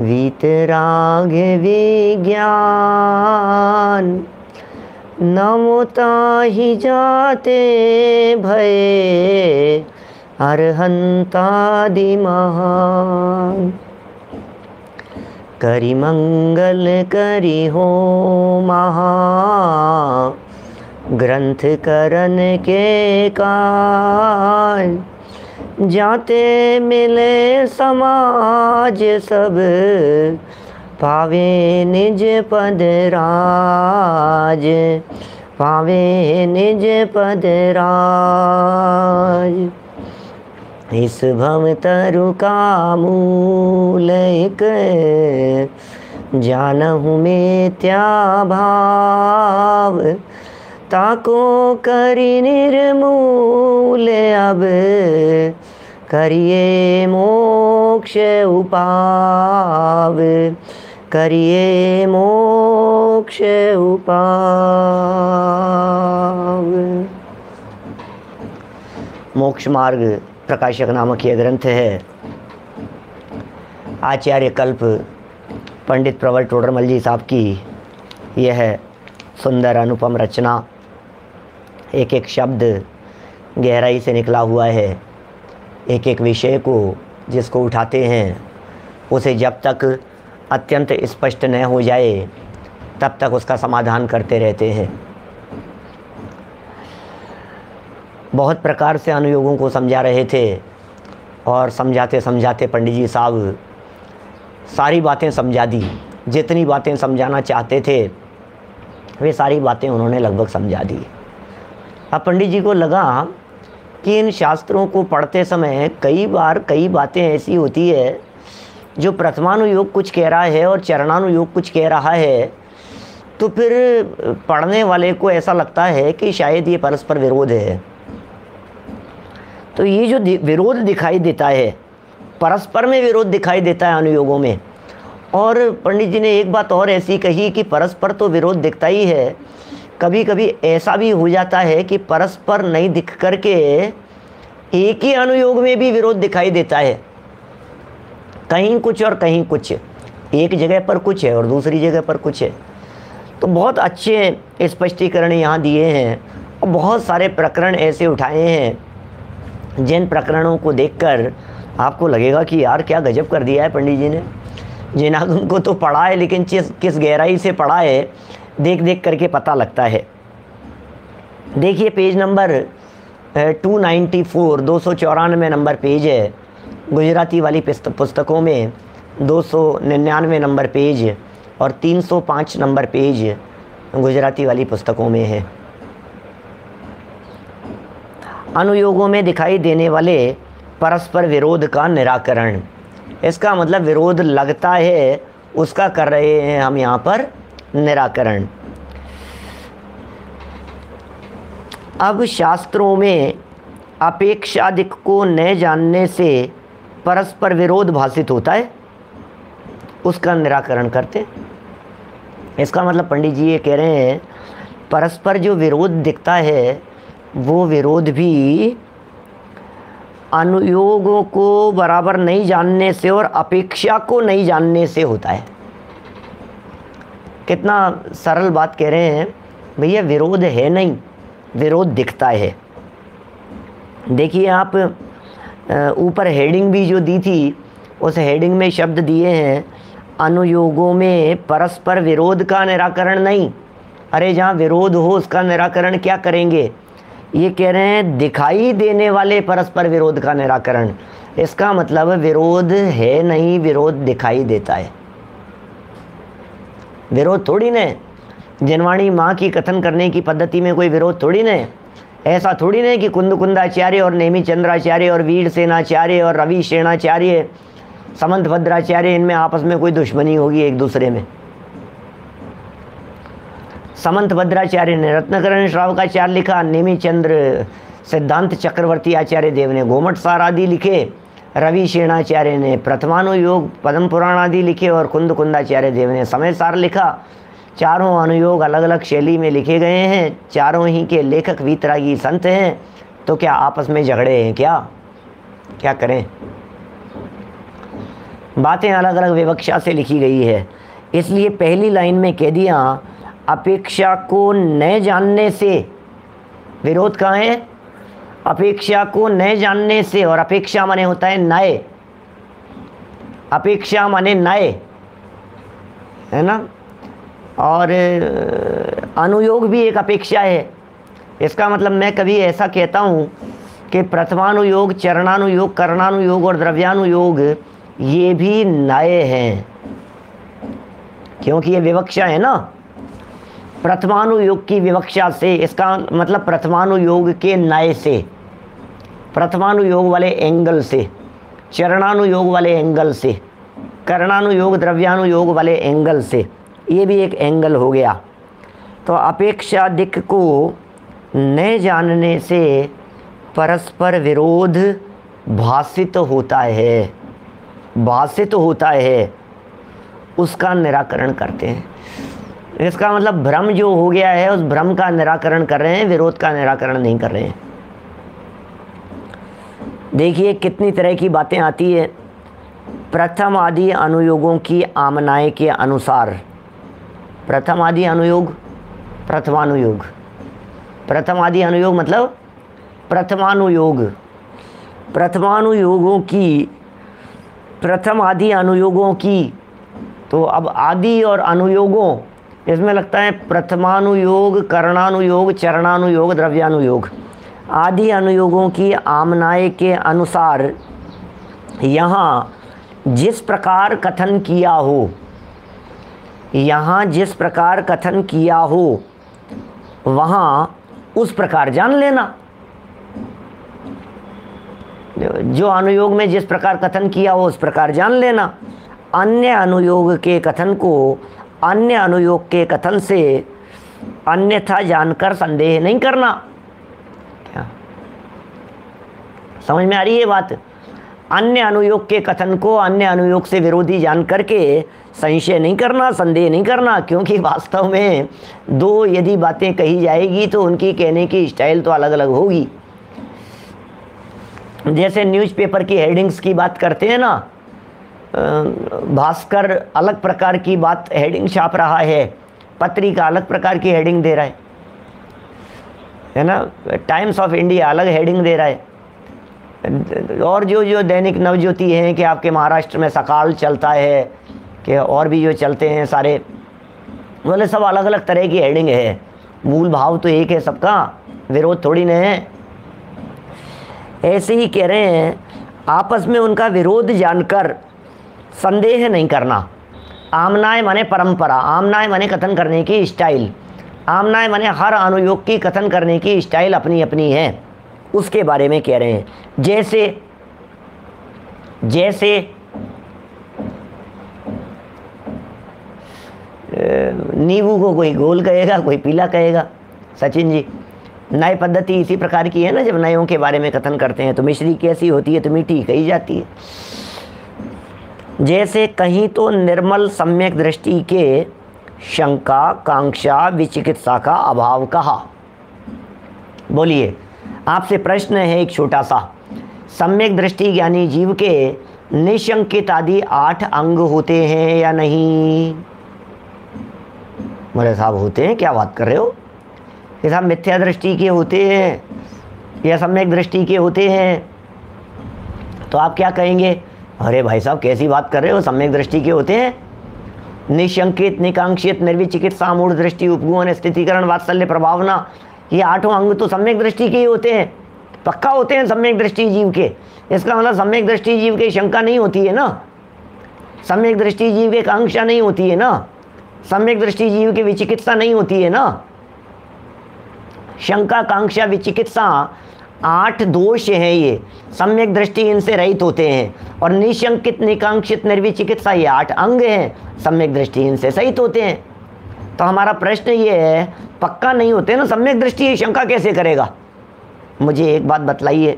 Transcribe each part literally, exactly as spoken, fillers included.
वीतराग विज्ञान नमोताहि जाते भये अरहंतादि महान। करि मंगल करि हो महा ग्रंथ करन के काज। जाते मिले समाज सब पावे निज पद राज। पावे निज पद राज। इस भव तरु का मूल एक जानहु मिथ्या भाव। ताको करि निर्मूल अब करिए मोक्ष उपाव। करिए मोक्ष उपाव। मोक्ष मार्ग प्रकाशक नामक यह ग्रंथ है। आचार्य कल्प पंडित प्रवर टोडरमल जी साहब की यह सुंदर अनुपम रचना। एक एक शब्द गहराई से निकला हुआ है। एक एक विषय को जिसको उठाते हैं उसे जब तक अत्यंत स्पष्ट न हो जाए तब तक उसका समाधान करते रहते हैं। बहुत प्रकार से अनुयोगों को समझा रहे थे और समझाते समझाते पंडित जी साहब सारी बातें समझा दी। जितनी बातें समझाना चाहते थे वे सारी बातें उन्होंने लगभग समझा दी। अब पंडित जी को लगा कि इन शास्त्रों को पढ़ते समय कई बार कई बातें ऐसी होती है जो प्रथमानुयोग कुछ कह रहा है और चरणानुयोग कुछ कह रहा है, तो फिर पढ़ने वाले को ऐसा लगता है कि शायद ये परस्पर विरोध है। तो ये जो विरोध दिखाई देता है, परस्पर में विरोध दिखाई देता है अनुयोगों में। और पंडित जी ने एक बात और ऐसी कही कि परस्पर तो विरोध दिखता ही है, कभी कभी ऐसा भी हो जाता है कि परस्पर नहीं दिख करके एक ही अनुयोग में भी विरोध दिखाई देता है। कहीं कुछ और कहीं कुछ, एक जगह पर कुछ है और दूसरी जगह पर कुछ है। तो बहुत अच्छे स्पष्टीकरण यहाँ दिए हैं और बहुत सारे प्रकरण ऐसे उठाए हैं जिन प्रकरणों को देखकर आपको लगेगा कि यार क्या गजब कर दिया है पंडित जी ने। जिनागम को तो पढ़ा है, लेकिन किस किस गहराई से पढ़ा है देख देख करके पता लगता है। देखिए page number two ninety four, दो सौ चौरानवे नंबर पेज है। गुजराती वाली पुस्तकों में दो सौ निन्यानवे नंबर पेज और तीन सौ पाँच नंबर पेज गुजराती वाली पुस्तकों में है। अनुयोगों में दिखाई देने वाले परस्पर विरोध का निराकरण, इसका मतलब विरोध लगता है उसका कर रहे हैं हम यहाँ पर निराकरण। अब शास्त्रों में अपेक्षादिक को न जानने से परस्पर विरोध भाषित होता है, उसका निराकरण करते। इसका मतलब पंडित जी ये कह रहे हैं परस्पर जो विरोध दिखता है वो विरोध भी अनुयोगों को बराबर नहीं जानने से और अपेक्षा को नहीं जानने से होता है। कितना सरल बात कह रहे हैं भैया, विरोध है नहीं, विरोध दिखता है। देखिए आप ऊपर हेडिंग भी जो दी थी उस हेडिंग में शब्द दिए हैं अनुयोगों में परस्पर विरोध का निराकरण नहीं। अरे जहाँ विरोध हो उसका निराकरण क्या करेंगे? ये कह रहे हैं दिखाई देने वाले परस्पर विरोध का निराकरण। इसका मतलब विरोध है नहीं, विरोध दिखाई देता है। विरोध थोड़ी न है, जिनवाणी माँ की कथन करने की पद्धति में कोई विरोध थोड़ी न है। ऐसा थोड़ी न है कि कुंद कुंदाचार्य और नेमी चंद्राचार्य और वीर सेनाचार्य और रवि सेनाचार्य, समंत भद्राचार्य, इनमें आपस में कोई दुश्मनी होगी एक दूसरे में। समंत भद्राचार्य ने रत्नकरण श्रावकाचार्य लिखा, नेमी चंद्र सिद्धांत चक्रवर्ती आचार्य देव ने गोमट सार आदि लिखे, रवि सेनाचार्य ने प्रथमानुयोग पद्म पुराण आदि लिखे और कुंद कुंदाचार्य देव ने समय सार लिखा। चारों अनुयोग अलग अलग शैली में लिखे गए हैं। चारों ही के लेखक वीतरागी संत हैं। तो क्या आपस में झगड़े हैं? क्या क्या करें? बातें अलग अलग विवक्षा से लिखी गई है। इसलिए पहली लाइन में कह दिया, अपेक्षा को न जानने से, विरोध कहाँ है? अपेक्षा को न जानने से, और अपेक्षा माने होता है नए, अपेक्षा माने नए, है ना। और अनुयोग भी एक अपेक्षा है। इसका मतलब मैं कभी ऐसा कहता हूँ कि प्रथमानुयोग, चरणानुयोग, करणानुयोग और द्रव्यानुयोग ये भी नए हैं, क्योंकि ये विवक्षा है ना। प्रथमानुयोग की विवक्षा से, इसका मतलब प्रथमानुयोग के नए से, प्रथमानुयोग वाले एंगल से, चरणानुयोग वाले एंगल से, करणानुयोग द्रव्यानुयोग वाले एंगल से, ये भी एक एंगल हो गया। तो अपेक्षादिक को न जानने से परस्पर विरोध भासित होता है, भासित होता है, उसका निराकरण करते हैं। इसका मतलब भ्रम जो हो गया है उस भ्रम का निराकरण कर रहे हैं, विरोध का निराकरण नहीं कर रहे हैं। देखिए कितनी तरह की बातें आती है। प्रथम आदि अनुयोगों की आमनाय के अनुसार, प्रथम आदि अनुयोग, प्रथमानुयोग, प्रथम आदि अनुयोग मतलब प्रथमानुयोग, प्रथमानुयोगों की, प्रथम आदि अनुयोगों की, तो अब आदि और अनुयोगों, इसमें लगता है प्रथमानुयोग, करणानुयोग, चरणानुयोग, द्रव्यानुयोग, आदि अनुयोगों की आमनाय के अनुसार यहाँ जिस प्रकार कथन किया हो, यहाँ जिस प्रकार कथन किया हो वहाँ उस प्रकार जान लेना। जो अनुयोग में जिस प्रकार कथन किया हो उस प्रकार जान लेना। अन्य अनुयोग के कथन को अन्य अनुयोग के कथन से अन्यथा जानकर संदेह नहीं करना। क्या समझ में आ रही है बात? अन्य अनुयोग के कथन को अन्य अनुयोग से विरोधी जान करके संशय नहीं करना, संदेह नहीं करना, क्योंकि वास्तव में दो यदि बातें कही जाएगी तो उनकी कहने की स्टाइल तो अलग अलग होगी। जैसे न्यूज़पेपर की हेडिंग्स की बात करते हैं ना, भास्कर अलग प्रकार की बात हेडिंग छाप रहा है, पत्रिका अलग प्रकार की हेडिंग दे रहा है, है ना, टाइम्स ऑफ इंडिया अलग हेडिंग दे रहा है, और जो जो दैनिक नवज्योति हैं कि आपके महाराष्ट्र में सकाल चलता है, कि और भी जो चलते हैं सारे, बोले सब अलग अलग तरह की हेडिंग है। मूल भाव तो एक है सबका, विरोध थोड़ी न है। ऐसे ही कह रहे हैं, आपस में उनका विरोध जानकर संदेह नहीं करना। आमनाय माने परंपरा, आमनाय माने कथन करने की स्टाइल, आमनाय माने हर अनुयोग की कथन करने की स्टाइल अपनी अपनी है, उसके बारे में कह रहे हैं। जैसे जैसे नींबू को कोई गोल कहेगा, कोई पीला कहेगा। सचिन जी, नई पद्धति इसी प्रकार की है ना, जब नयों के बारे में कथन करते हैं तो मिश्री कैसी होती है तो मीठी कही जाती है। जैसे कहीं तो निर्मल सम्यक दृष्टि के शंका, कांक्षा, विचिकित्सा का अभाव कहा। बोलिए, आपसे प्रश्न है एक छोटा सा। सम्यक दृष्टि ज्ञानी जीव के निशंकित आदि आठ अंग होते हैं या नहीं? बोले साहब होते हैं, क्या बात कर रहे हो? ये साहब मिथ्या दृष्टि के होते हैं या सम्यक दृष्टि के होते हैं? तो आप क्या कहेंगे? अरे भाई साहब कैसी बात कर रहे हो, सम्यक दृष्टि के होते हैं। निशंकित, निकांक्षित, निर्विचिकित्सा, मूढ़ दृष्टि, उपगुण, स्थितिकरण, वात्सल्य, प्रभावना, ये आठों अंग तो सम्यक दृष्टि के ही होते हैं, पक्का होते हैं सम्यक दृष्टि जीव के। इसका मतलब सम्यक दृष्टि जीव के शंका नहीं होती है ना, सम्यक दृष्टि जीव के कांक्षा नहीं होती है ना, सम्यक दृष्टि जीव की विचिकित्सा नहीं होती है ना। शंका, कांक्षा, विचिकित्सा आठ दोष हैं, ये सम्यक दृष्टि इनसे रहित होते हैं। और निशंकित, निकांक्षित, निर्विचिकित्सा ये आठ अंग हैं, सम्यक दृष्टि इनसे सहित होते हैं। तो हमारा प्रश्न ये है, पक्का नहीं होते ना सम्यक दृष्टि, ये शंका कैसे करेगा? मुझे एक बात बतलाइए।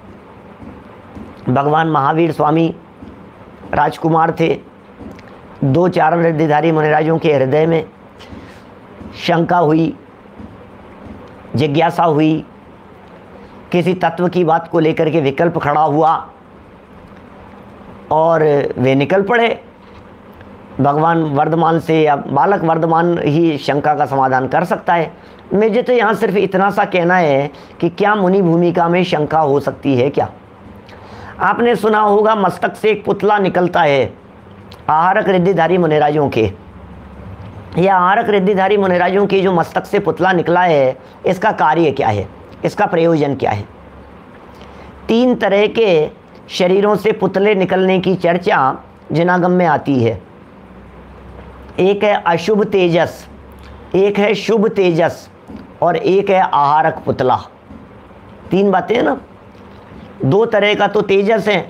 भगवान महावीर स्वामी राजकुमार थे, दो चार वृद्धिधारी मुनिराजों के हृदय में शंका हुई, जिज्ञासा हुई, किसी तत्व की बात को लेकर के विकल्प खड़ा हुआ, और वे निकल पड़े भगवान वर्धमान से, या बालक वर्धमान ही शंका का समाधान कर सकता है। मुझे तो यहाँ सिर्फ इतना सा कहना है कि क्या मुनि भूमिका में शंका हो सकती है क्या? आपने सुना होगा मस्तक से एक पुतला निकलता है आहारक रिद्धिधारी मुनिराजों के। यह आहारक रिद्धिधारी मुनिराजों के जो मस्तक से पुतला निकला है, इसका कार्य क्या है, इसका प्रयोजन क्या है? तीन तरह के शरीरों से पुतले निकलने की चर्चा जिनागम में आती है। एक है अशुभ तेजस, एक है शुभ तेजस, और एक है आहारक पुतला। तीन बातें हैं ना। दो तरह का तो तेजस है,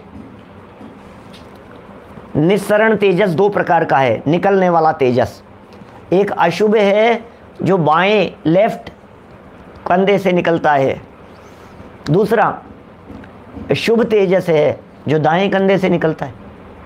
निस्सरण तेजस दो प्रकार का है, निकलने वाला तेजस। एक अशुभ है जो बाएं लेफ्ट कंधे से निकलता है, दूसरा शुभ तेजस है जो दाएं कंधे से निकलता है।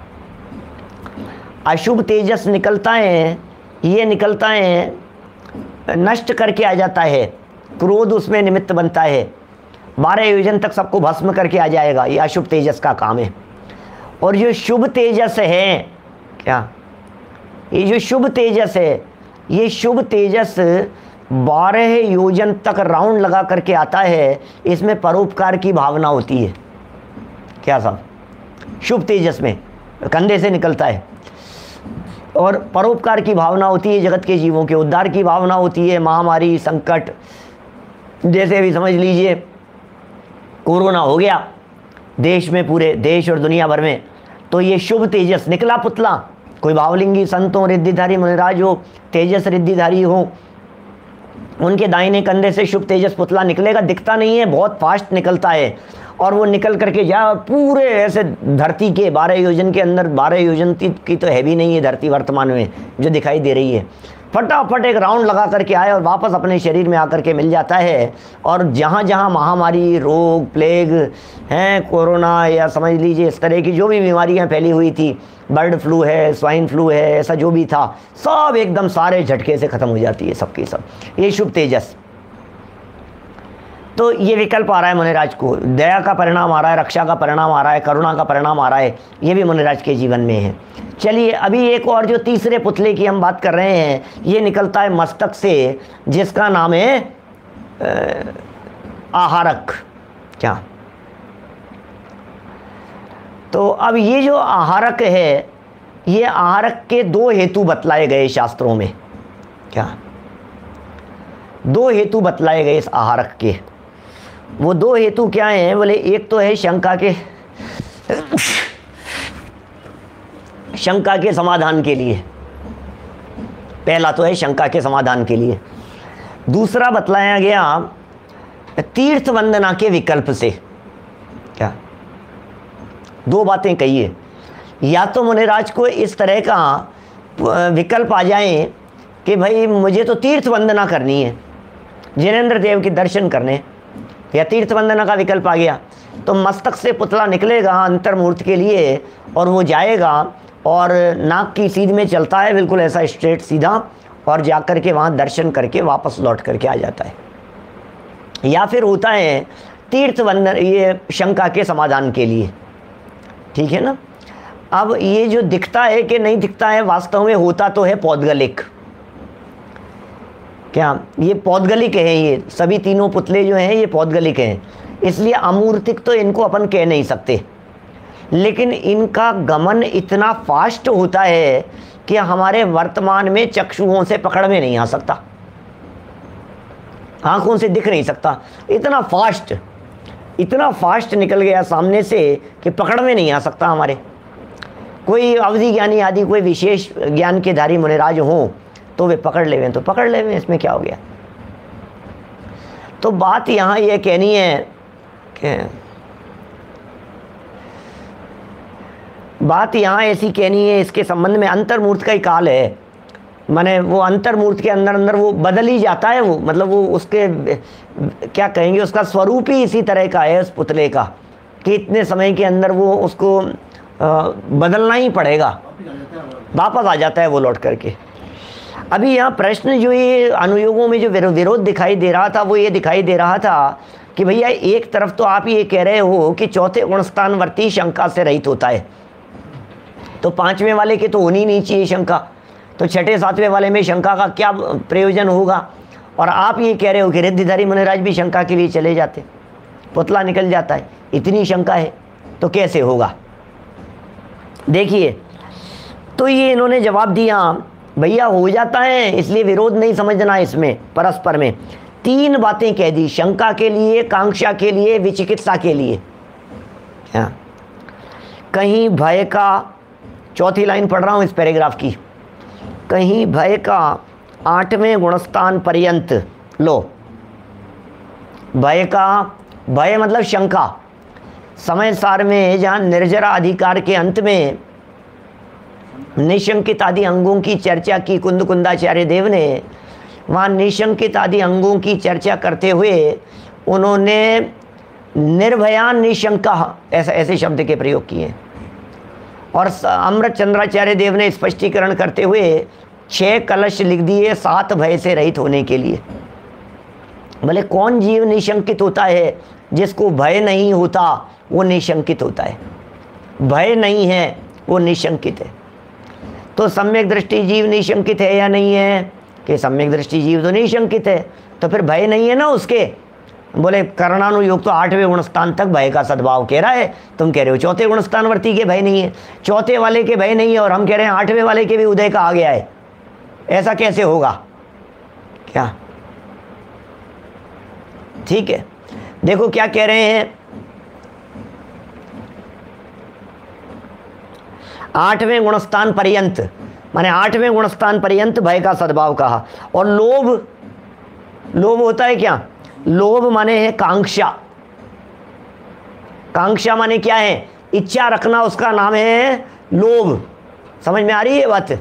अशुभ तेजस निकलता है, ये निकलता है नष्ट करके आ जाता है, क्रोध उसमें निमित्त बनता है, बारह योजन तक सबको भस्म करके आ जाएगा, ये अशुभ तेजस का काम है। और जो शुभ तेजस है, क्या ये जो शुभ तेजस है, ये शुभ तेजस बारह योजन तक राउंड लगा करके आता है। इसमें परोपकार की भावना होती है। क्या साहब? शुभ तेजस में कंधे से निकलता है और परोपकार की भावना होती है, जगत के जीवों के उद्धार की भावना होती है। महामारी संकट, जैसे भी समझ लीजिए कोरोना हो गया देश में, पूरे देश और दुनिया भर में, तो ये शुभ तेजस निकला पुतला। कोई भावलिंगी संत हो, रिद्धिधारी मुनिराज हो, तेजस रिद्धिधारी हो, उनके दाहिने कंधे से शुभ तेजस पुतला निकलेगा। दिखता नहीं है, बहुत फास्ट निकलता है, और वो निकल करके जा पूरे ऐसे धरती के बारह योजन के अंदर, बारह योजन की तो है भी नहीं है धरती वर्तमान में जो दिखाई दे रही है, फटाफट एक राउंड लगा करके आए और वापस अपने शरीर में आकर के मिल जाता है। और जहाँ जहाँ महामारी, रोग, प्लेग हैं, कोरोना या समझ लीजिए इस तरह की जो भी बीमारियाँ फैली हुई थी, बर्ड फ्लू है, स्वाइन फ्लू है, ऐसा जो भी था, सब एकदम सारे झटके से ख़त्म हो जाती है सबकी सब। ये शुभ तेजस। तो ये विकल्प आ रहा है मुनिराज को, दया का परिणाम आ रहा है, रक्षा का परिणाम आ रहा है, करुणा का परिणाम आ रहा है, ये भी मुनिराज के जीवन में है। चलिए अभी एक और जो तीसरे पुतले की हम बात कर रहे हैं, ये निकलता है मस्तक से, जिसका नाम है आहारक। क्या? तो अब ये जो आहारक है, ये आहारक के दो हेतु बतलाए गए शास्त्रों में। क्या? दो हेतु बतलाए गए इस आहारक के। वो दो हेतु क्या हैं? बोले एक तो है शंका के शंका के समाधान के लिए, पहला तो है शंका के समाधान के लिए। दूसरा बतलाया गया तीर्थ वंदना के विकल्प से। क्या? दो बातें कही है। या तो मुनिराज को इस तरह का विकल्प आ जाए कि भाई मुझे तो तीर्थ वंदना करनी है, जिनेंद्र देव के दर्शन करने, या तीर्थ वंदना का विकल्प आ गया, तो मस्तक से पुतला निकलेगा अंतर्मूर्त के लिए, और वो जाएगा और नाक की सीध में चलता है, बिल्कुल ऐसा स्ट्रेट सीधा, और जाकर के वहाँ दर्शन करके वापस लौट करके आ जाता है। या फिर होता है तीर्थ वंदन, ये शंका के समाधान के लिए। ठीक है ना। अब ये जो दिखता है कि नहीं दिखता है, वास्तव में होता तो है पौद्गलिक। क्या? ये पौद्गलिक है, ये सभी तीनों पुतले जो हैं ये पौद्गलिक हैं, इसलिए अमूर्तिक तो इनको अपन कह नहीं सकते, लेकिन इनका गमन इतना फास्ट होता है कि हमारे वर्तमान में चक्षुओं से पकड़ में नहीं आ सकता, आंखों से दिख नहीं सकता। इतना फास्ट, इतना फास्ट निकल गया सामने से कि पकड़ में नहीं आ सकता हमारे। कोई अवधि ज्ञानी आदि कोई विशेष ज्ञान के धारी मुनिराज हों तो वे पकड़ लेवें तो पकड़ लेवें, इसमें क्या हो गया। तो बात यहाँ ये कहनी है कि बात यहाँ ऐसी कहनी है इसके संबंध में, अंतर्मूर्त का ही काल है, माने वो अंतर्मूर्त के अंदर अंदर वो बदल ही जाता है, वो मतलब वो उसके क्या कहेंगे, उसका स्वरूप ही इसी तरह का है उस पुतले का कि इतने समय के अंदर वो उसको आ, बदलना ही पड़ेगा, वापस आ जाता है वो लौट करके। अभी यहाँ प्रश्न जो ये अनुयोगों में जो विरोध दिखाई दे रहा था वो ये दिखाई दे रहा था कि भैया एक तरफ तो आप ये कह रहे हो कि चौथे गुणस्थानवर्ती शंका से रहित होता है, तो पाँचवें वाले के तो होनी नहीं चाहिए शंका, तो छठे सातवें वाले में शंका का क्या प्रयोजन होगा। और आप ये कह रहे हो कि रिद्धिधारी मुनिराज भी शंका के लिए चले जाते, पुतला निकल जाता है, इतनी शंका है तो कैसे होगा। देखिए, तो ये इन्होंने जवाब दिया, भैया हो जाता है, इसलिए विरोध नहीं समझना इसमें, परस्पर में तीन बातें कह दी, शंका के लिए, कांक्षा के लिए, विचिकित्सा के लिए। हाँ, कहीं भय का, चौथी लाइन पढ़ रहा हूँ इस पैराग्राफ की, कहीं भय का आठवें गुणस्थान पर्यंत, लो भय का, भय मतलब शंका, समय सार में जहाँ निर्जरा अधिकार के अंत में निशंकित आदि अंगों की चर्चा की कुंद कुंदाचार्य देव ने, वहाँ निशंकित आदि अंगों की चर्चा करते हुए उन्होंने निर्भया निशंका ऐसा ऐसे शब्द के प्रयोग किए। और अमृत चंद्राचार्य देव ने स्पष्टीकरण करते हुए छह कलश लिख दिए सात भय से रहित होने के लिए। भले कौन जीव निशंकित होता है, जिसको भय नहीं होता वो निशंकित होता है, भय नहीं है वो निशंकित है। तो सम्यक दृष्टि जीव निशंकित है या नहीं है, कि सम्यक दृष्टि जीव तो निशंकित है, तो फिर भय नहीं है ना उसके। बोले करणानुयोग तो आठवें गुणस्थान तक भय का सद्भाव कह रहा है, तुम कह रहे हो चौथे गुणस्थान वर्ती के भय नहीं है, चौथे वाले के भय नहीं है, और हम कह रहे हैं आठवें वाले के भी उदय का आ गया है, ऐसा कैसे होगा क्या। ठीक है, देखो क्या कह रहे हैं, आठवें गुणस्थान पर्यंत, माने आठवें गुणस्थान पर्यंत भय का सद्भाव कहा। और लोभ, लोभ होता है क्या, लोभ माने है कांक्षा, कांक्षा माने क्या है, इच्छा रखना, उसका नाम है लोभ। समझ में आ रही है बात।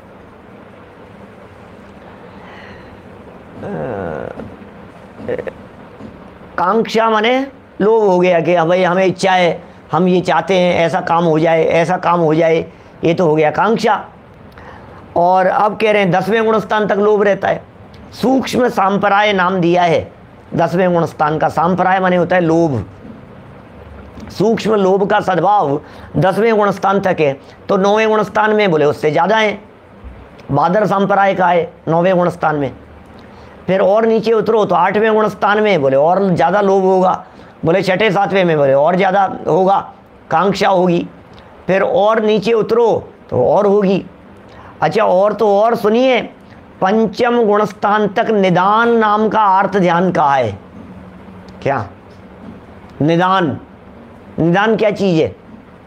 कांक्षा माने लोभ हो गया कि भाई हमें इच्छा है, हम ये चाहते हैं ऐसा काम हो जाए, ऐसा काम हो जाए, ये तो हो गया कांक्षा। और अब कह रहे हैं दसवें गुणस्थान तक लोभ रहता है। सूक्ष्म सांपराय नाम दिया है दसवें गुणस्थान का, सांपराय माने होता है लोभ, सूक्ष्म लोभ का सद्भाव दसवें गुणस्थान तक है। तो नौवें गुणस्थान में बोले उससे ज़्यादा है, बादर सांपराय का है नौवें गुणस्थान में। फिर और नीचे उतरो तो आठवें गुणस्थान में बोले और ज़्यादा लोभ होगा, बोले छठे सातवें में बोले और ज़्यादा होगा, कांक्षा होगी। फिर और नीचे उतरो तो और होगी। अच्छा, और तो और सुनिए, पंचम गुणस्थान तक निदान नाम का अर्थ ध्यान कहा है। क्या निदान, निदान क्या चीज़ है,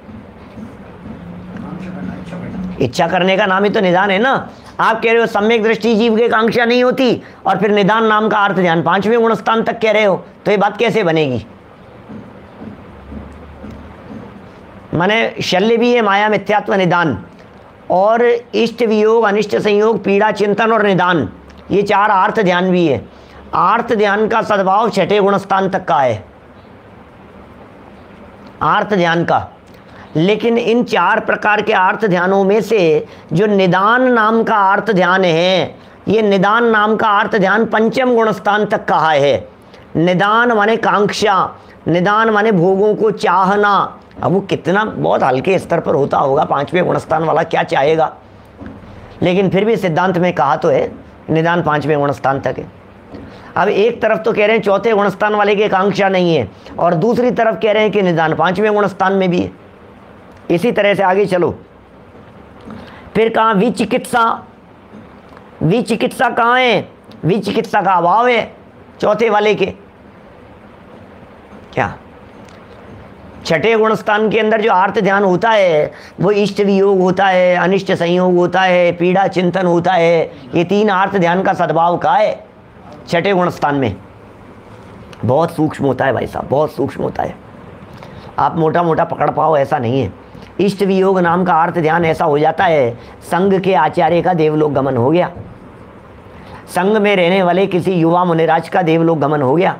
इच्छा करने का नाम ही तो निदान है ना। आप कह रहे हो सम्यक दृष्टि जीव के कांक्षा नहीं होती, और फिर निदान नाम का अर्थ ध्यान पांचवें गुणस्थान तक कह रहे हो, तो ये बात कैसे बनेगी। माने शल्य भी है माया मिथ्यात्व निदान, और इष्ट वियोग अनिष्ट संयोग पीड़ा चिंतन और निदान, ये चार आर्थ ध्यान भी है। आर्थ ध्यान का सद्भाव छठे गुणस्थान तक का है, आर्थ ध्यान का। लेकिन इन चार प्रकार के आर्थ ध्यानों में से जो निदान नाम का आर्थ ध्यान है, ये निदान नाम का आर्थ ध्यान पंचम गुणस्थान तक कहा है। निदान माने कांक्षा, निदान माने भोगों को चाहना। अब वो कितना बहुत हल्के स्तर पर होता होगा, पांचवें गुणस्थान वाला क्या चाहेगा, लेकिन फिर भी सिद्धांत में कहा तो है निदान पांचवें गुणस्थान तक है। अब एक तरफ तो कह रहे हैं चौथे गुणस्थान वाले की कांक्षा नहीं है, और दूसरी तरफ कह रहे हैं कि निदान पांचवें गुणस्थान में भी है। इसी तरह से आगे चलो, फिर कहा विचिकित्सा, विचिकित्सा कहाँ है, विचिकित्सा का अभाव है चौथे वाले के। क्या छठे गुणस्थान के अंदर जो आर्त ध्यान होता है वो इष्ट वियोग होता है, अनिष्ट संयोग होता है, पीड़ा चिंतन होता है। ये तीन आर्त ध्यान का सद्भाव का है छठे गुणस्थान में। बहुत सूक्ष्म होता है भाई साहब, बहुत सूक्ष्म होता है, आप मोटा मोटा पकड़ पाओ ऐसा नहीं है। इष्ट वियोग नाम का आर्त ध्यान ऐसा हो जाता है, संघ के आचार्य का देवलोक गमन हो गया, संघ में रहने वाले किसी युवा मुनिराज का देवलोक गमन हो गया।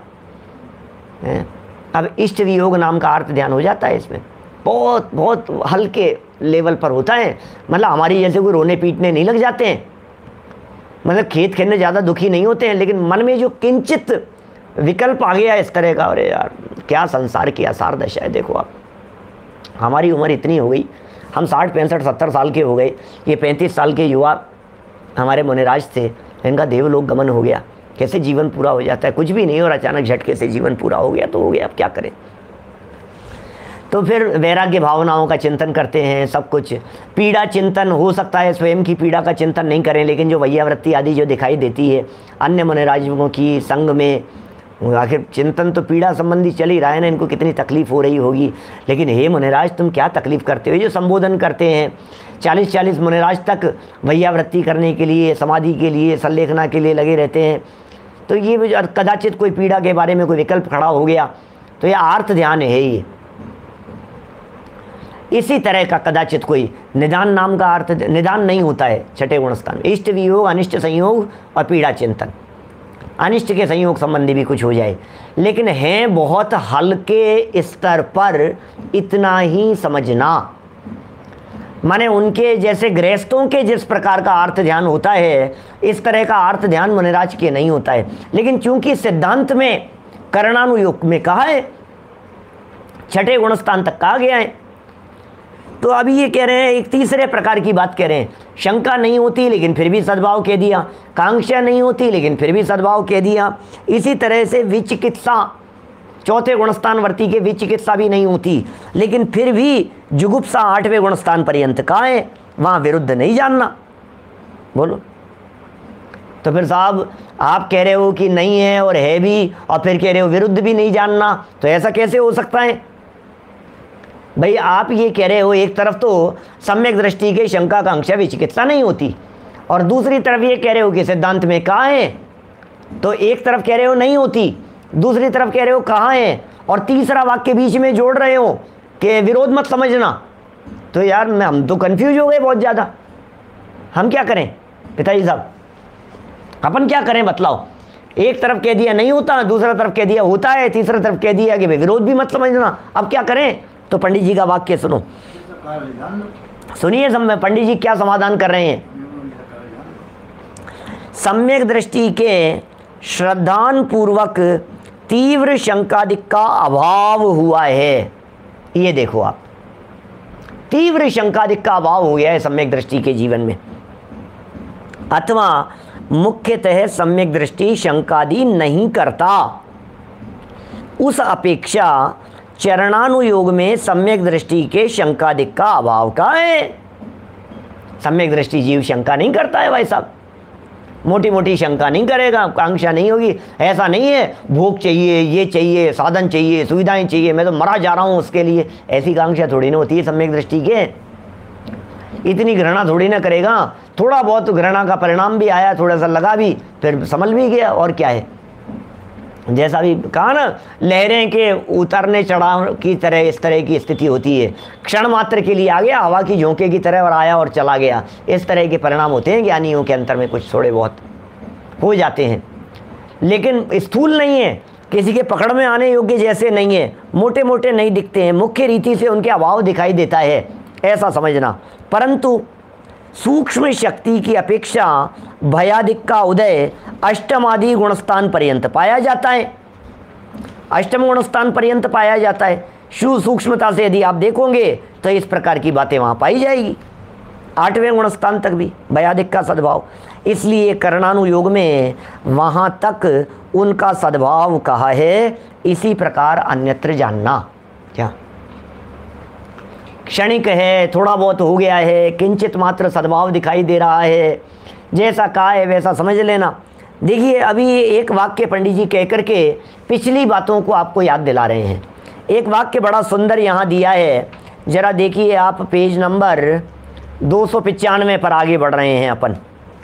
अब इष्ट वियोग नाम का अर्थ ध्यान हो जाता है इसमें, बहुत बहुत हल्के लेवल पर होता है। मतलब हमारी जैसे कोई रोने पीटने नहीं लग जाते हैं, मतलब खेत खेलने ज़्यादा दुखी नहीं होते हैं, लेकिन मन में जो किंचित विकल्प आ गया इस तरह का, अरे यार क्या संसार की आसार दशा है। देखो आप, हमारी उम्र इतनी हो गई, हम साठ पैंसठ सत्तर साल के हो गए, ये पैंतीस साल के युवा हमारे मुनिराज थे, इनका देवलोक गमन हो गया, कैसे जीवन पूरा हो जाता है? कुछ भी नहीं और अचानक झटके से जीवन पूरा हो गया तो हो गया, अब क्या करें? तो फिर वैराग्य भावनाओं का चिंतन करते हैं, सब कुछ पीड़ा चिंतन हो सकता है, स्वयं की पीड़ा का चिंतन नहीं करें, लेकिन जो वैयावृत्ति आदि जो दिखाई देती है अन्य मुनिराजों की संग में, आखिर चिंतन तो पीड़ा संबंधी चल ही रहा है ना, इनको कितनी तकलीफ हो रही होगी। लेकिन हे मुनिराज तुम क्या तकलीफ करते हो? जो संबोधन करते हैं चालीस चालीस मुनिराज तक वैयावृत्ति करने के लिए, समाधि के लिए, संलेखना के लिए लगे रहते हैं, तो ये कदाचित कोई पीड़ा के बारे में कोई विकल्प खड़ा हो गया तो यह आर्त ध्यान है। ये इसी तरह का कदाचित कोई निदान नाम का अर्थ निदान नहीं होता है छठे गुणस्थान में। इष्ट वियोग, अनिष्ट संयोग और पीड़ा चिंतन, अनिष्ट के संयोग संबंधी भी कुछ हो जाए, लेकिन हैं बहुत हल्के स्तर पर इतना ही समझना। माने उनके जैसे गृहस्थों के जिस प्रकार का अर्थ ध्यान होता है, इस तरह का अर्थ ध्यान मुनिराज के नहीं होता है। लेकिन चूंकि सिद्धांत में करणानुयोग में कहा है, छठे गुणस्थान तक कहा गया है, तो अभी ये कह रहे हैं एक तीसरे प्रकार की बात कह रहे हैं, शंका नहीं होती लेकिन फिर भी सद्भाव कह दिया, कांक्षा नहीं होती लेकिन फिर भी सद्भाव कह दिया। इसी तरह से विचिकित्सा, चौथे गुणस्थान वर्ती के विचिकित्सा भी नहीं होती लेकिन फिर भी जुगुप्सा आठवें गुणस्थान पर्यंत कहाँ है, वहाँ विरुद्ध नहीं जानना। बोलो, तो फिर साहब आप कह रहे हो कि नहीं है और है भी, और फिर कह रहे हो विरुद्ध भी नहीं जानना, तो ऐसा कैसे हो सकता है भाई? आप ये कह रहे हो एक तरफ तो सम्यक दृष्टि के शंका कांक्षा विचिकित्सा नहीं होती और दूसरी तरफ ये कह रहे हो कि सिद्धांत में कहाँ है, तो एक तरफ कह रहे हो नहीं होती, दूसरी तरफ कह रहे हो कहाँ है, और तीसरा वाक्य बीच में जोड़ रहे हो कि विरोध मत समझना। तो यार मैं हम तो कंफ्यूज हो गए बहुत ज़्यादा, हम क्या करें पिताजी साहब, अपन क्या करें बतलाओ? एक तरफ कह दिया नहीं होता, दूसरा तरफ कह दिया होता है, तीसरा तरफ कह दिया कि विरोध भी मत समझना, अब क्या करें? तो पंडित जी का वाक्य सुनो, सुनिए सब, पंडित जी क्या समाधान कर रहे हैं। सम्यक दृष्टि के श्रद्धान पूर्वक तीव्र शंकादिक का अभाव हुआ है। ये देखो आप, तीव्र शंकादिक का अभाव हो गया है सम्यक दृष्टि के जीवन में, अथवा मुख्यतः सम्यक दृष्टि शंकादि नहीं करता। उस अपेक्षा चरणानुयोग में सम्यक दृष्टि के शंकादिक का अभाव का है। सम्यक दृष्टि जीव शंका नहीं करता है भाई साहब, मोटी मोटी शंका नहीं करेगा, कांक्षा नहीं होगी। ऐसा नहीं है भोग चाहिए, ये चाहिए, साधन चाहिए, सुविधाएं चाहिए, मैं तो मरा जा रहा हूँ उसके लिए, ऐसी कांक्षा थोड़ी ना होती है सम्यक दृष्टि के। इतनी घृणा थोड़ी ना करेगा, थोड़ा बहुत घृणा का परिणाम भी आया, थोड़ा सा लगा भी, फिर संभल भी गया, और क्या है। जैसा भी कहा ना, लहरें के उतरने चढ़ाव की तरह इस तरह की स्थिति होती है, क्षण मात्र के लिए आ गया हवा की झोंके की तरह और आया और चला गया, इस तरह के परिणाम होते हैं ज्ञानियों के अंतर में, कुछ थोड़े बहुत हो जाते हैं, लेकिन स्थूल नहीं है, किसी के पकड़ में आने योग्य जैसे नहीं है, मोटे मोटे नहीं दिखते हैं, मुख्य रीति से उनके अभाव दिखाई देता है, ऐसा समझना। परंतु सूक्ष्म शक्ति की अपेक्षा भयादिक का उदय अष्टमादि गुणस्थान पर्यंत पाया जाता है, अष्टम गुणस्थान पर्यंत पाया जाता है। शु सूक्ष्मता से यदि आप देखोगे तो इस प्रकार की बातें वहाँ पाई जाएगी, आठवें गुणस्थान तक भी भयादिक का सद्भाव। इसलिए करणानुयोग में वहाँ तक उनका सद्भाव कहा है, इसी प्रकार अन्यत्र जानना। क्या क्षणिक है, थोड़ा बहुत हो गया है, किंचित मात्र सद्भाव दिखाई दे रहा है, जैसा कहा है वैसा समझ लेना। देखिए अभी एक वाक्य पंडित जी कह करके पिछली बातों को आपको याद दिला रहे हैं। एक वाक्य बड़ा सुंदर यहाँ दिया है, जरा देखिए आप, पेज नंबर दो सौ पचानवे पर आगे बढ़ रहे हैं अपन।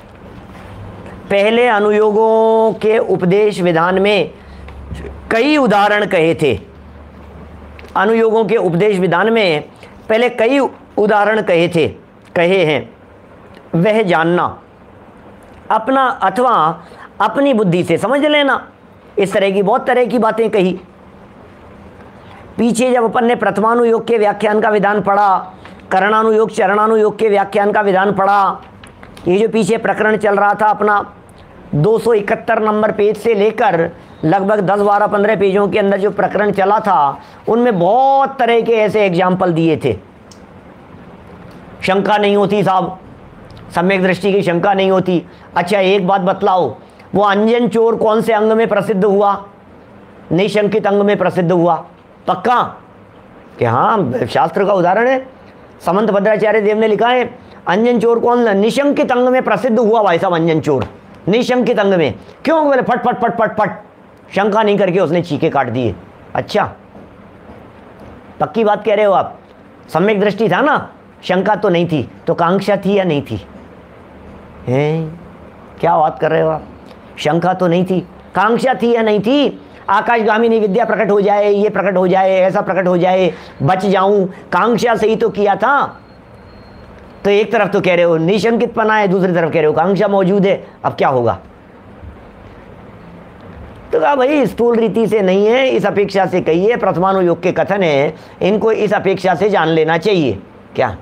पहले अनुयोगों के उपदेश विधान में कई उदाहरण कहे थे, अनुयोगों के उपदेश विधान में पहले कई उदाहरण कहे थे, कहे हैं, वह जानना, अपना अथवा अपनी बुद्धि से समझ लेना। इस तरह की बहुत तरह की बातें कही। पीछे जब अपन ने प्रथमानुयोग के व्याख्यान का विधान पढ़ा, करणानुयोग चरणानुयोग के व्याख्यान का विधान पढ़ा, ये जो पीछे प्रकरण चल रहा था अपना दो सौ इकहत्तर नंबर पेज से लेकर लगभग दस बारह पंद्रह पेजों के अंदर जो प्रकरण चला था, उनमें बहुत तरह के ऐसे एग्जाम्पल दिए थे। शंका नहीं होती साहब, सम्यक दृष्टि की शंका नहीं होती। अच्छा एक बात बतलाओ, वो अंजन चोर कौन से अंग में प्रसिद्ध हुआ? निशंकित अंग में प्रसिद्ध हुआ। पक्का कि हाँ, शास्त्र का उदाहरण है, समंत भद्राचार्य देव ने लिखा है अंजन चोर कौन? निशंकित अंग में प्रसिद्ध हुआ भाई साहब, अंजन चोर निशंकित अंग में। क्यों? बोले फट फट फट फट फट, शंका नहीं करके उसने चीखे काट दिए। अच्छा पक्की बात कह रहे हो आप? सम्यक दृष्टि था ना, शंका तो नहीं थी, तो कांक्षा थी या नहीं थी? हैं क्या बात कर रहे हो आप? शंका तो नहीं थी, कांक्षा थी या नहीं थी? आकाशगामिनी विद्या प्रकट हो जाए, ये प्रकट हो जाए, ऐसा प्रकट हो जाए, बच जाऊं, कांक्षा से ही तो किया था। तो एक तरफ तो कह रहे हो निशंकित पना है, दूसरी तरफ कह रहे हो कांक्षा मौजूद है, अब क्या होगा? तो कहा भाई स्थूल रीति से नहीं है, इस अपेक्षा से कहिए, प्रथमानुयोग के कथन है, इनको इस अपेक्षा से जान लेना चाहिए। क्या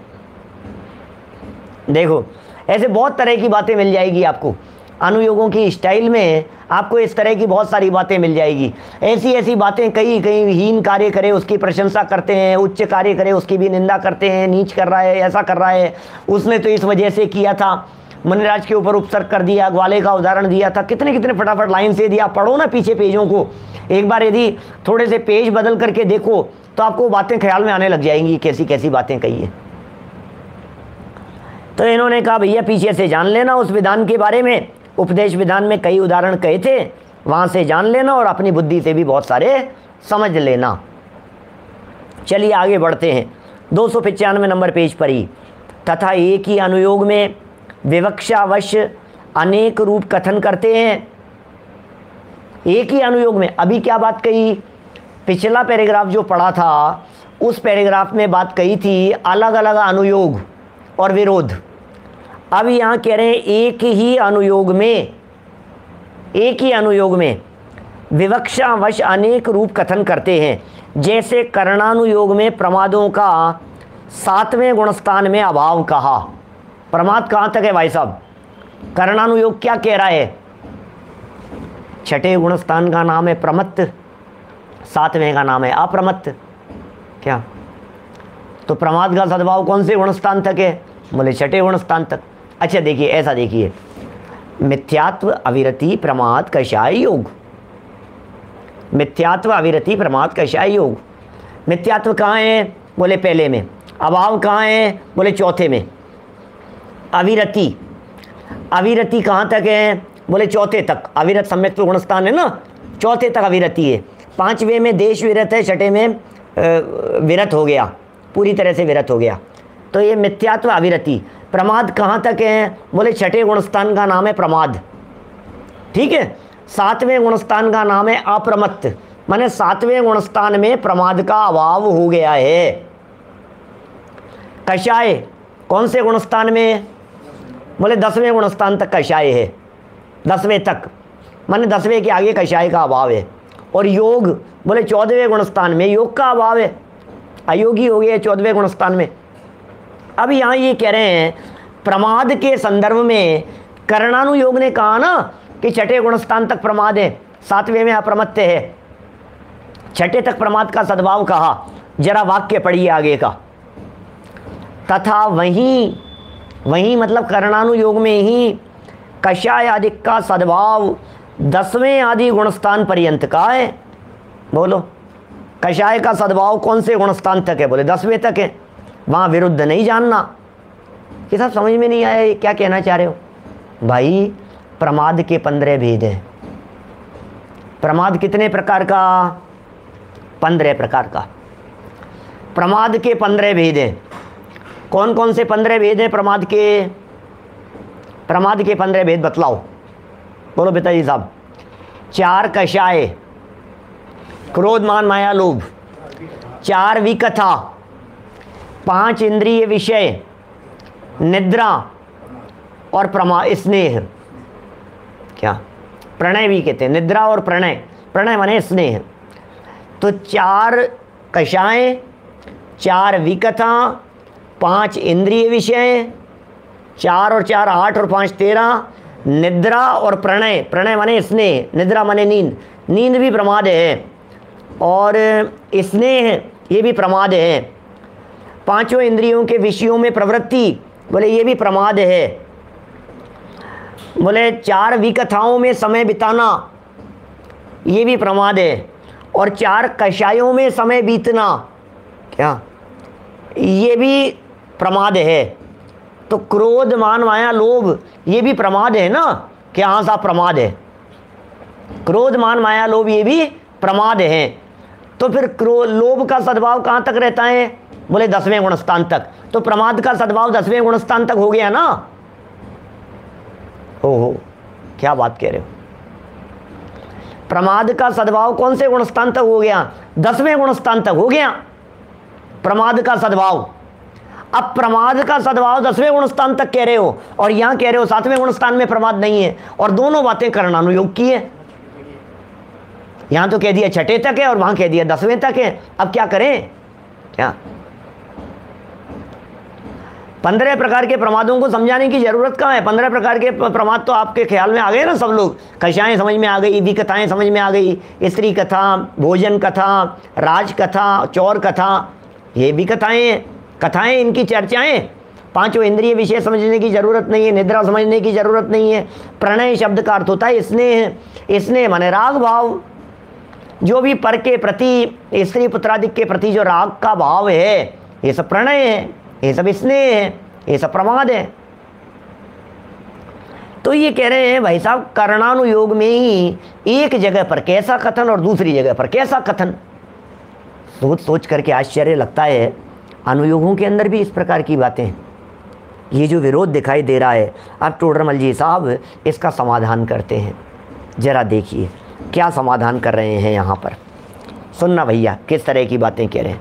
देखो, ऐसे बहुत तरह की बातें मिल जाएगी आपको, अनुयोगों की स्टाइल में आपको इस तरह की बहुत सारी बातें मिल जाएगी। ऐसी ऐसी बातें, कई कई हीन कार्य करे उसकी प्रशंसा करते हैं, उच्च कार्य करे उसकी भी निंदा करते हैं, नीच कर रहा है, ऐसा कर रहा है, उसने तो इस वजह से किया था, मुनिराज के ऊपर उपसर्ग कर दिया, ग्वाले का उदाहरण दिया था, कितने कितने फटाफट लाइन से दिया। पढ़ो ना पीछे पेजों को, एक बार यदि थोड़े से पेज बदल करके देखो तो आपको बातें ख्याल में आने लग जाएंगी, कैसी कैसी बातें कही है। तो इन्होंने कहा भैया पीछे से जान लेना उस विधान के बारे में, उपदेश विधान में कई उदाहरण कहे थे, वहाँ से जान लेना और अपनी बुद्धि से भी बहुत सारे समझ लेना। चलिए आगे बढ़ते हैं, दो सौ पचानवे नंबर पेज पर ही। तथा एक ही अनुयोग में विवक्षावश अनेक रूप कथन करते हैं। एक ही अनुयोग में, अभी क्या बात कही? पिछला पैराग्राफ जो पढ़ा था उस पैराग्राफ में बात कही थी अलग अलग अनुयोग और विरोध। अब यहाँ कह रहे हैं एक ही अनुयोग में, एक ही अनुयोग में विवक्षावश अनेक रूप कथन करते हैं। जैसे करणानुयोग में प्रमादों का सातवें गुणस्थान में अभाव कहा। प्रमाद कहाँ तक है भाई साहब? करणानुयोग क्या कह रहा है? छठे गुणस्थान का नाम है प्रमत्त, सातवें का नाम है अप्रमत्त। क्या तो प्रमाद का सद्भाव कौन से गुणस्थान तक है? बोले छठे गुणस्थान तक। अच्छा देखिए, ऐसा देखिए, मिथ्यात्व अविरति प्रमाद कषाय योग। मिथ्यात्व अविरति प्रमाद कषाय योग। मिथ्यात्व कहाँ है? बोले पहले में। अभाव कहाँ है? बोले चौथे में। अविरति, अविरति कहाँ तक है? बोले चौथे तक। अविरत सम्यक्त्व गुणस्थान है ना, चौथे तक अविरति है। पांचवें में देश विरत है, छठे में विरत हो गया, पूरी तरह से विरत हो गया। तो ये मिथ्यात्व अविरति। प्रमाद कहाँ तक है? बोले छठे गुणस्थान का नाम है प्रमाद, ठीक है। सातवें गुणस्थान का नाम है अप्रमत्त, माने सातवें गुणस्थान में प्रमाद का अभाव हो गया है। कषाय कौन से गुणस्थान में? बोले दसवें गुणस्थान तक कषाय है, दसवें तक, माने दसवें के आगे कषाय का अभाव है। और योग बोले चौदहवें गुणस्थान में योग का अभाव है, अयोगी हो गया चौदहवें गुणस्थान में। अब यहाँ ये कह रहे हैं प्रमाद के संदर्भ में करणानुयोग ने कहा ना कि छठे गुणस्थान तक प्रमाद है, सातवें में अप्रमत्त है, छठे तक प्रमाद का सद्भाव कहा। जरा वाक्य पढ़िए आगे का। तथा वहीं वहीं मतलब करणानुयोग में ही कषाय आदि का सद्भाव दसवें आदि गुणस्थान पर्यंत का है। बोलो कषाय का सद्भाव कौन से गुणस्थान तक है? बोले दसवें तक है, वहाँ विरुद्ध नहीं जानना। ये सब समझ में नहीं आया, ये क्या कहना चाह रहे हो भाई? प्रमाद के पंद्रह भेद हैं। प्रमाद कितने प्रकार का? पंद्रह प्रकार का। प्रमाद के पंद्रह भेद हैं। कौन कौन से पंद्रह भेद हैं प्रमाद के? प्रमाद के पंद्रह भेद बतलाओ, बोलो पिताजी साहब। चार कषाय, क्रोध मान माया लोभ। चार विकथा, पांच इंद्रिय विषय, निद्रा और प्रमा स्नेह। क्या प्रणय भी कहते हैं, निद्रा और प्रणय। प्रणय माने स्नेह। तो चार कषाय, चार विकथा, पांच इंद्रिय विषय, चार और चार आठ और पांच तेरह, निद्रा और प्रणय। प्रणय माने स्नेह, निद्रा माने नींद। नींद भी प्रमाद है और स्नेह ये भी प्रमाद है। पांचों इंद्रियों के विषयों में प्रवृत्ति, बोले ये भी प्रमाद है। बोले चार विकथाओं में समय बिताना, ये भी प्रमाद है। और चार कषायों में समय बीतना, क्या ये भी प्रमाद है। तो क्रोध मान माया लोभ ये भी प्रमाद है ना, कि हाँ साहब प्रमाद है। क्रोध मान माया लोभ ये भी प्रमाद है। तो फिर क्रोध लोभ का सद्भाव कहाँ तक रहता है, बोले दसवें गुणस्थान तक। तो प्रमाद का सद्भाव दसवें गुणस्थान तक हो गया ना। ओहो क्या बात कह रहे हो, प्रमाद का सद्भाव कौन से गुणस्थान तक हो गया, दसवें गुणस्थान तक हो गया प्रमाद का सद्भाव। अब प्रमाद का सद्भाव दसवें गुणस्थान तक कह रहे हो, और यहां कह रहे हो सातवें गुणस्थान में प्रमाद नहीं है, और दोनों बातें करणानुयोग की है। यहां तो कह दिया छठे तक है और वहां कह दिया दसवें तक है। अब क्या करें, क्या पंद्रह प्रकार के प्रमादों को समझाने की जरूरत कहाँ है। पंद्रह प्रकार के प्रमाद तो आपके ख्याल में आ गए ना सब लोग। कषाएं समझ में आ गई, विकथाएं समझ में आ गई, स्त्री कथा, भोजन कथा, राज कथा, चौर कथा, ये भी कथाएं हैं, कथाएं इनकी चर्चाएं। पांचों इंद्रिय विषय समझने की जरूरत नहीं है, निद्रा समझने की जरूरत नहीं है। प्रणय शब्द का अर्थ होता है स्नेह। स्नेह माने राग भाव, जो भी पर के प्रति, स्त्री पुत्रादिक के प्रति जो राग का भाव है, ये सब प्रणय है, ये सब स्नेह है, ये सब प्रमाद है। तो ये कह रहे हैं भाई साहब कर्णानुयोग में ही एक जगह पर कैसा कथन और दूसरी जगह पर कैसा कथन। सोच सोच करके आश्चर्य लगता है, अनुयोगों के अंदर भी इस प्रकार की बातें हैं। ये जो विरोध दिखाई दे रहा है, अब टोडरमल जी साहब इसका समाधान करते हैं। जरा देखिए क्या समाधान कर रहे हैं यहाँ पर, सुनना भैया किस तरह की बातें कह रहे हैं।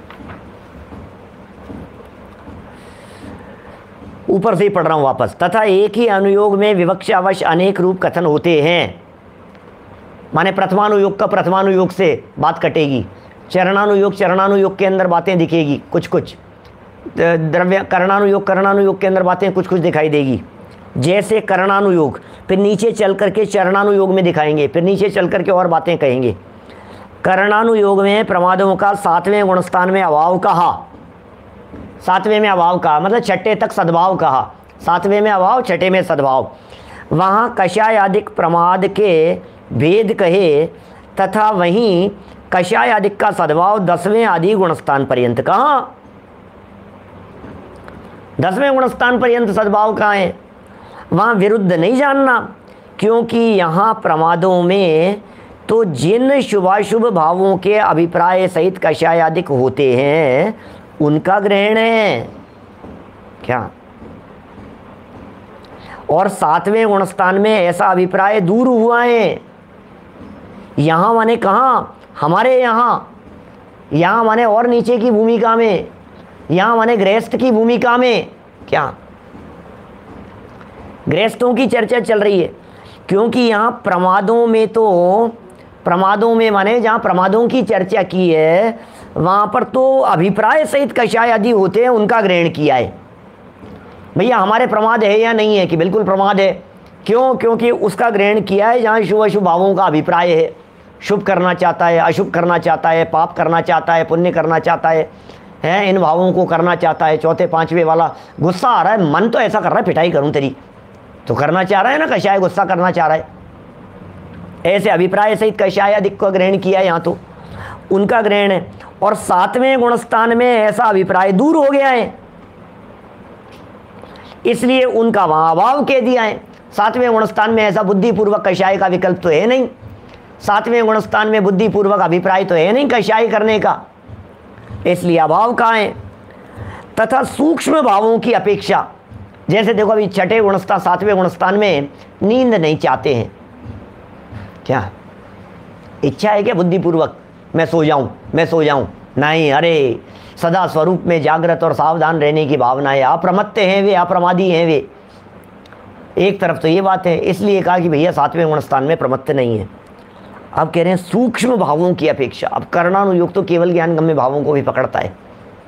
ऊपर से ही पढ़ रहा हूँ वापस। तथा एक ही अनुयोग में विवक्षावश अनेक रूप कथन होते हैं, माने प्रथमानुयोग का प्रथमानुयोग से बात कटेगी, चरणानुयोग चरणानुयोग के अंदर बातें दिखेगी कुछ कुछ, द्रव्य कर्णानुयोग कर्णानुयोग के अंदर बातें कुछ कुछ दिखाई देगी। जैसे कर्णानुयोग फिर नीचे चल करके चरणानुयोग में दिखाएंगे, फिर नीचे चल करके और बातें कहेंगे। कर्णानुयोग में प्रमादों का सातवें गुणस्थान में अभाव कहा, सातवें में अभाव कहा मतलब छठे तक सद्भाव कहा, सातवें में अभाव छठे में सद्भाव। वहाँ कषाय आदिक प्रमाद के भेद कहे, तथा वहीं कषाय आदिक का सद्भाव दसवें आदि गुणस्थान पर्यंत कहा। दसवें गुणस्थान पर्यंत सद्भाव कहाँ है, वहाँ विरुद्ध नहीं जानना, क्योंकि यहाँ प्रमादों में तो जिन शुभाशुभ भावों के अभिप्राय सहित कषाय आदिक होते हैं उनका ग्रहण है क्या, और सातवें गुणस्थान में ऐसा अभिप्राय दूर हुआ है। यहाँ माने कहाँ, हमारे यहाँ, यहाँ माने और नीचे की भूमिका में, यहाँ माने गृहस्थ की भूमिका में, क्या गृहस्थों की चर्चा चल रही है। क्योंकि यहाँ प्रमादों में तो, प्रमादों में माने जहाँ प्रमादों की चर्चा की है वहाँ पर तो अभिप्राय सहित कषाय आदि होते हैं, उनका ग्रहण किया है। भैया हमारे प्रमाद है या नहीं है, कि बिल्कुल प्रमाद है। क्यों, क्योंकि उसका ग्रहण किया है जहाँ शुभ अशुभ भावों का अभिप्राय है, शुभ करना चाहता है, अशुभ करना चाहता है, पाप करना चाहता है, पुण्य करना चाहता है, हैं इन भावों को करना चाहता है। चौथे पांचवे वाला गुस्सा आ रहा है, मन तो ऐसा कर रहा है पिटाई करूं तेरी, तो करना चाह रहा है ना कषाय, गुस्सा करना चाह रहा है। ऐसे अभिप्राय सहित कषाय आदिक का ग्रहण किया है, यहाँ तो उनका ग्रहण है। और सातवें गुणस्थान में ऐसा अभिप्राय दूर हो गया है, इसलिए उनका वहां अभाव कह दिया है। सातवें गुणस्थान में ऐसा बुद्धिपूर्वक कषाय का विकल्प तो है नहीं, सातवें गुणस्थान में बुद्धिपूर्वक अभिप्राय तो है नहीं कषाय करने का, इसलिए अभाव कहाँ है। तथा सूक्ष्म भावों की अपेक्षा, जैसे देखो अभी छठे गुणस्थान सातवें गुणस्थान में नींद नहीं चाहते हैं, क्या इच्छा है क्या बुद्धिपूर्वक मैं सो जाऊं, मैं सो जाऊं, नहीं, अरे सदा स्वरूप में जागृत और सावधान रहने की भावना है। अप्रमत्त हैं वे, अप्रमादी हैं वे। एक तरफ तो ये बात है, इसलिए कहा कि भैया सातवें गुणस्थान में प्रमत्त नहीं है। अब कह रहे हैं सूक्ष्म भावों की अपेक्षा। अब कर्णानुयोग तो केवल ज्ञानगम्य भावों को भी पकड़ता है,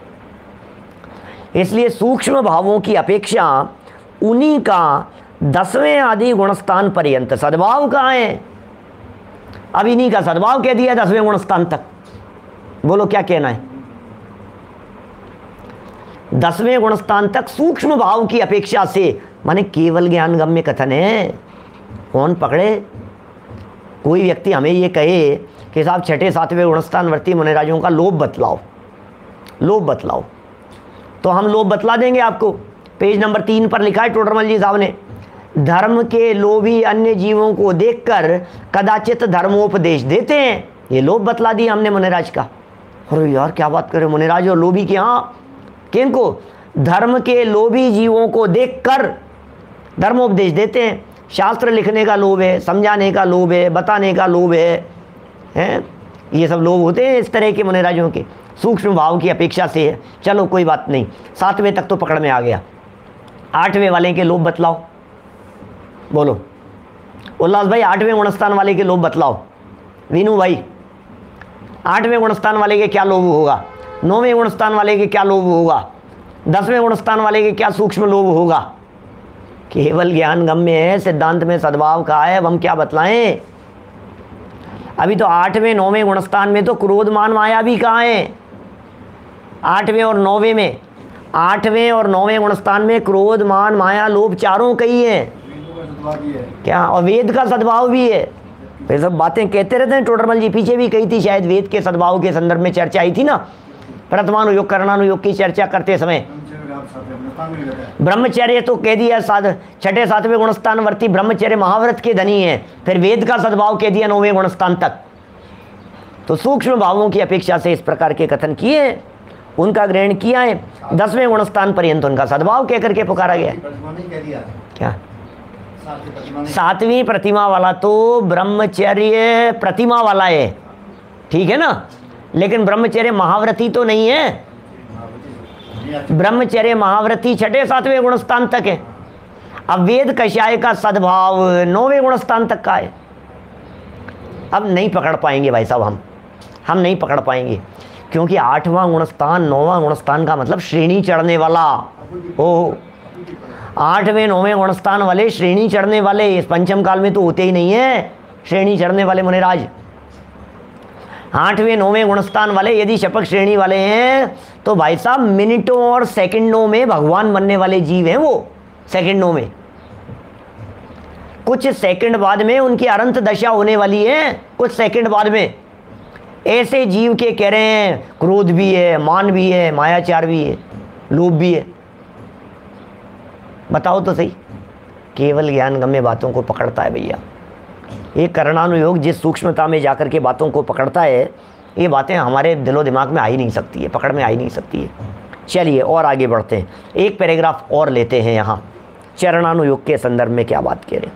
इसलिए सूक्ष्म भावों की अपेक्षा उन्हीं का दसवें आदि गुणस्थान पर्यंत सद्भाव कहाँ है। अब इन्हीं का सद्भाव कह दिया दसवें गुणस्थान तक। बोलो क्या कहना है। दसवें गुणस्थान तक सूक्ष्म भाव की अपेक्षा से, माने केवल ज्ञान गम्य कथन है। कौन पकड़े? कोई व्यक्ति हमें ये कहे कि साहब छठे सातवें गुणस्थान वर्ती मुनिराजों का लोभ बतलाओ, लोभ बतलाओ, तो हम लोभ बतला देंगे आपको। पेज नंबर तीन पर लिखा है टोडरमल जी साहब ने, धर्म के लोभी अन्य जीवों को देखकर कदाचित धर्मोपदेश देते हैं। ये लोभ बतला दिया हमने मुनिराज का। अरे यार क्या बात कर रहे हो, मुनिराज और लोभी की? हाँ, किनको? धर्म के लोभी जीवों को देखकर धर्मोपदेश देते हैं। शास्त्र लिखने का लोभ है, समझाने का लोभ है, बताने का लोभ है, हैं? ये सब लोभ होते हैं इस तरह के मुनिराजों के, सूक्ष्म भाव की अपेक्षा से है। चलो कोई बात नहीं, सातवें तक तो पकड़ में आ गया। आठवें वाले के लोभ बतलाओ, बोलो उल्लास भाई, आठवें गुणस्थान वाले के लोभ बतलाओ। वीनू भाई, आठवें गुणस्थान वाले के क्या लोभ होगा? नौवें गुणस्थान वाले के क्या लोभ होगा? दसवें गुणस्थान वाले के क्या सूक्ष्म लोभ होगा? केवल ज्ञान गम्य है, सिद्धांत में सद्भाव का है, अब हम क्या बतलाएं? अभी तो आठवें नौवें गुणस्थान में तो क्रोध मान माया भी कहाँ है? आठवें और नौवें में, आठवें और नौवें गुणस्थान में क्रोध मान माया लोभ चारों कही है क्या? और वेद का सद्भाव भी है। फिर सब बातें कहते रहते हैं टोडरमल जी, पीछे भी कही थी शायद, वेद के सद्भाव के संदर्भ में चर्चा आई थी ना, प्रथमानुयोग करणानुयोग की चर्चा करते समय। ब्रह्मचर्य तो कह दिया साध छठे सातवें गुणस्थान वर्ती ब्रह्मचर्य महाव्रत के धनी है, फिर वेद का सद्भाव कह दिया नौवें गुणस्थान तक। तो सूक्ष्म भावों की अपेक्षा से इस प्रकार के कथन किए, उनका ग्रहण किया है। दसवें गुणस्थान पर्यंत उनका सद्भाव कह करके पुकारा गया। क्या? सातवीं प्रतिमा वाला तो ब्रह्मचर्य प्रतिमा वाला है, ठीक है ना, लेकिन ब्रह्मचर्य महाव्रती तो नहीं है। ब्रह्मचर्य महाव्रती छठे सातवें गुणस्थान तक है। अब वेद कषाय का सद्भाव नौवें गुणस्थान तक का है। अब नहीं पकड़ पाएंगे भाई साहब, हम हम नहीं पकड़ पाएंगे, क्योंकि आठवां गुणस्थान नौवां गुणस्थान का मतलब श्रेणी चढ़ने वाला। ओ, आठवें नौवें गुणस्थान वाले श्रेणी चढ़ने वाले, इस पंचम काल में तो होते ही नहीं है श्रेणी चढ़ने वाले मुनिराज। आठवें नौवें गुणस्थान वाले यदि शपथ श्रेणी वाले हैं तो भाई साहब मिनटों और सेकंडों में भगवान बनने वाले जीव हैं वो। सेकंडों में, कुछ सेकंड बाद में उनकी अनंत दशा होने वाली है, कुछ सेकंड बाद में। ऐसे जीव के कह रहे हैं क्रोध भी है, मान भी है, मायाचार भी है, लोभ भी है। बताओ तो सही, केवल ज्ञान गम्य बातों को पकड़ता है भैया। एक करणानुयोग जिस सूक्ष्मता में जाकर के बातों को पकड़ता है, ये बातें हमारे दिलो दिमाग में आ ही नहीं सकती है, पकड़ में आ ही नहीं सकती है। चलिए और आगे बढ़ते हैं, एक पैराग्राफ और लेते हैं। यहाँ चरणानुयोग के संदर्भ में क्या बात कह रहे हैं?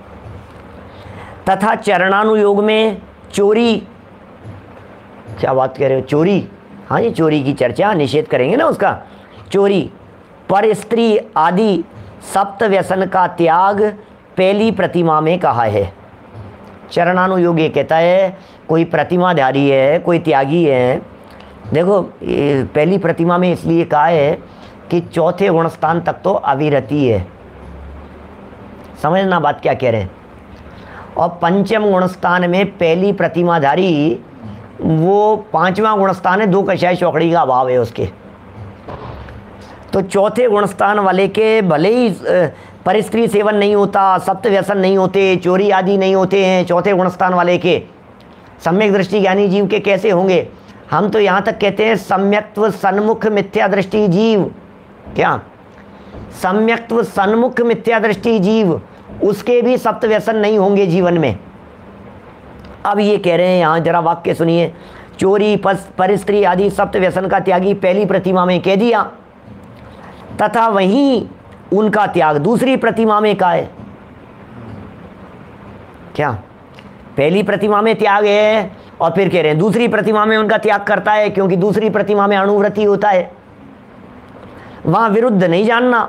तथा चरणानुयोग में चोरी, क्या बात कह रहे हो? चोरी, हाँ ये चोरी की चर्चा, निषेध करेंगे ना उसका। चोरी, पर स्त्री आदि सप्त व्यसन का त्याग पहली प्रतिमा में कहा है। चरणानुयोग ये कहता है कोई प्रतिमाधारी है, कोई त्यागी है। देखो पहली प्रतिमा में इसलिए कहा है कि चौथे गुणस्थान तक तो अविरति है, समझना बात क्या कह रहे हैं। और पंचम गुणस्थान में पहली प्रतिमाधारी वो पांचवा गुणस्थान है, दो कषाय चौकड़ी का अभाव है उसके। तो चौथे गुणस्थान वाले के भले ही परिस्त्री सेवन नहीं होता, सप्त व्यसन नहीं होते, चोरी आदि नहीं होते हैं, चौथे गुणस्थान वाले के सम्यक दृष्टि ज्ञानी जीव के कैसे होंगे? हम तो यहाँ तक कहते हैं सम्यक्त्व सन्मुख मिथ्या दृष्टि जीव। क्या? सम्यक्त्व सन्मुख मिथ्या दृष्टि जीव, उसके भी सप्त व्यसन नहीं होंगे जीवन में। अब ये कह रहे हैं यहाँ, जरा वाक्य सुनिए। चोरी परिस्त्री आदि सप्त व्यसन का त्यागी पहली प्रतिमा में कह दिया, तथा वहीं उनका त्याग दूसरी प्रतिमा में का है। क्या? पहली प्रतिमा में त्याग है और फिर कह रहे हैं दूसरी प्रतिमा में उनका त्याग करता है, क्योंकि दूसरी प्रतिमा में अणुव्रति होता है, वहां विरुद्ध नहीं जानना।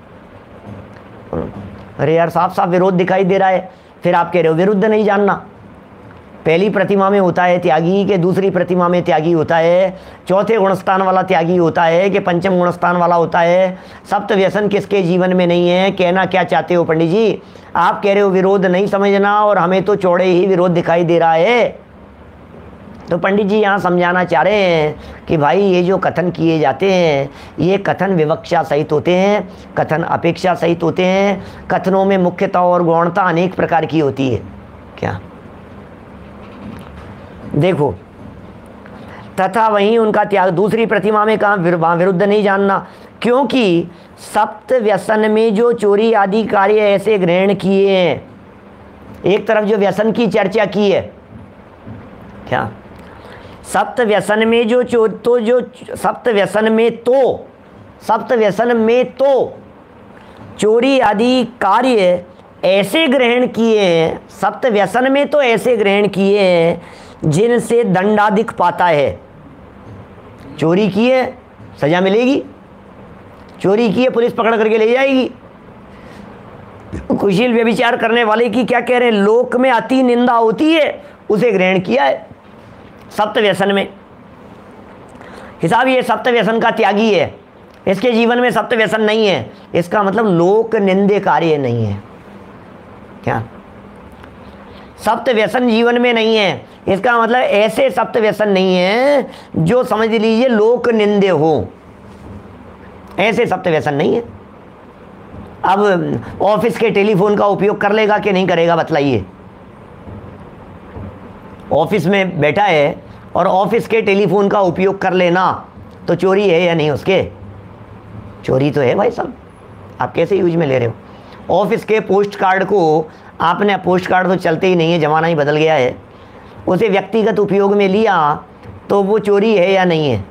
अरे यार साफ साफ विरोध दिखाई दे रहा है, फिर आप कह रहे हो विरुद्ध नहीं जानना। पहली प्रतिमा में होता है त्यागी कि दूसरी प्रतिमा में त्यागी होता है, चौथे गुणस्थान वाला त्यागी होता है कि पंचम गुणस्थान वाला होता है, सप्त व्यसन किसके जीवन में नहीं है? कहना क्या चाहते हो पंडित जी? आप कह रहे हो विरोध नहीं समझना और हमें तो चौड़े ही विरोध दिखाई दे रहा है। तो पंडित जी यहाँ समझाना चाह रहे हैं कि भाई ये जो कथन किए जाते हैं ये कथन विवक्षा सहित होते हैं, कथन अपेक्षा सहित होते हैं, कथनों में मुख्यता और गौणता अनेक प्रकार की होती है। क्या देखो, तथा वहीं उनका त्याग, दूसरी प्रतिमा में कहा वहाँ विरुद्ध नहीं जानना, क्योंकि सप्त व्यसन में जो चोरी आदि कार्य ऐसे ग्रहण किए हैं, एक तरफ जो व्यसन की चर्चा की है, क्या सप्त व्यसन में जो चो तो जो सप्त व्यसन में तो सप्त व्यसन में तो चोरी आदि कार्य ऐसे ग्रहण किए हैं, सप्त व्यसन में तो ऐसे ग्रहण किए हैं जिनसे दंडाधिक पाता है। चोरी की है सजा मिलेगी, चोरी की है पुलिस पकड़ करके ले जाएगी। कुशील व्यभिचार करने वाले की क्या कह रहे हैं, लोक में अति निंदा होती है, उसे ग्रहण किया है सप्त व्यसन में। हिसाब ये सप्त व्यसन का त्यागी है, इसके जीवन में सप्त व्यसन नहीं है, इसका मतलब लोक निंदे कार्य नहीं है। क्या सप्त व्यसन जीवन में नहीं है, इसका मतलब ऐसे सप्त व्यसन नहीं है जो समझ लीजिए लोक निंदे हो, ऐसे सप्त व्यसन नहीं है। अब ऑफिस के टेलीफोन का उपयोग कर लेगा कि नहीं करेगा बतलाइए। ऑफिस में बैठा है और ऑफिस के टेलीफोन का उपयोग कर लेना तो चोरी है या नहीं उसके? चोरी तो है भाई साहब, आप कैसे यूज में ले रहे हो? ऑफिस के पोस्ट कार्ड को आपने, पोस्ट कार्ड तो चलते ही नहीं है, ज़माना ही बदल गया है, उसे व्यक्तिगत उपयोग में लिया तो वो चोरी है या नहीं है?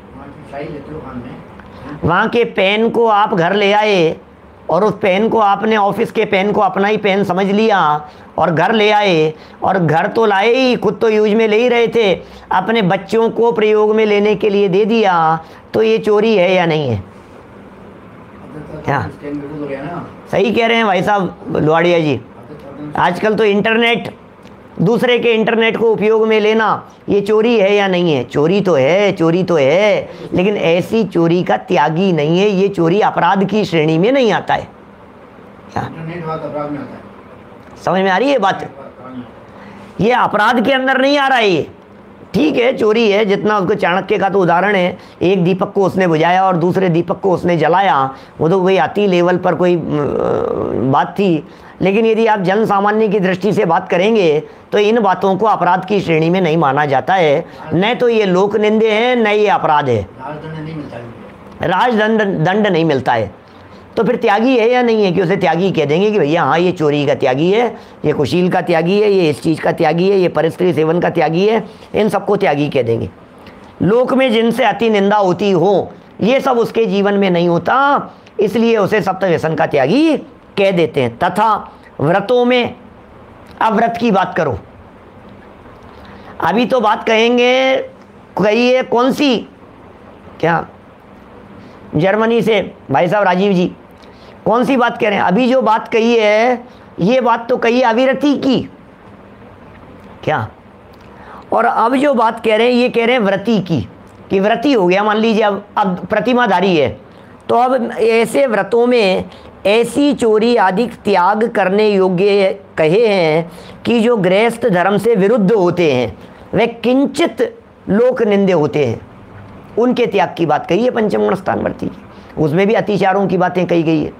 वहाँ के पेन को आप घर ले आए और उस पेन को आपने, ऑफिस के पेन को अपना ही पेन समझ लिया और घर ले आए, और घर तो लाए ही, खुद तो यूज में ले ही रहे थे, अपने बच्चों को प्रयोग में लेने के लिए दे दिया, तो ये चोरी है या नहीं है? क्या सही कह रहे हैं भाई साहब लुहाड़िया जी? आजकल तो इंटरनेट, दूसरे के इंटरनेट को उपयोग में लेना, ये चोरी है या नहीं है? चोरी तो है, चोरी तो है, लेकिन ऐसी चोरी का त्यागी नहीं है, ये चोरी अपराध की श्रेणी में नहीं आता है। समझ में आ रही है बात? ये अपराध के अंदर नहीं आ रहा है ये। ठीक है चोरी है, जितना उसको चाणक्य का तो उदाहरण है, एक दीपक को उसने बुझाया और दूसरे दीपक को उसने जलाया, वो तो कोई अति लेवल पर कोई बात थी, लेकिन यदि आप जन सामान्य की दृष्टि से बात करेंगे तो इन बातों को अपराध की श्रेणी में नहीं माना जाता है। न तो ये लोक निंदे हैं, न ये अपराध है, राजदंड दंड नहीं मिलता है। तो फिर त्यागी है या नहीं है कि उसे त्यागी कह देंगे कि भैया हाँ ये चोरी का त्यागी है, ये कुशील का त्यागी है, ये इस चीज़ का त्यागी है, ये परिस्त्री सेवन का त्यागी है, इन सबको त्यागी कह देंगे। लोक में जिनसे अति निंदा होती हो, ये सब उसके जीवन में नहीं होता, इसलिए उसे सप्त व्यसन का त्यागी कह देते हैं। तथा व्रतों में, अब व्रत की बात करो, अभी तो बात कहेंगे, कहिए कौन सी, क्या जर्मनी से भाई साहब राजीव जी कौन सी बात कह रहे हैं? अभी जो बात कही है ये बात तो कही अविरति की, क्या, और अब जो बात कह रहे हैं ये कह रहे हैं व्रती की, कि व्रती हो गया मान लीजिए, अब अब प्रतिमाधारी है, तो अब ऐसे व्रतों में ऐसी चोरी आदि त्याग करने योग्य कहे हैं कि जो गृहस्थ धर्म से विरुद्ध होते हैं, वे किंचित लोक निंदे होते हैं, उनके त्याग की बात कही है पंचम गुण स्थान वर्ती की। उसमें भी अतिचारों की बातें कही गई है।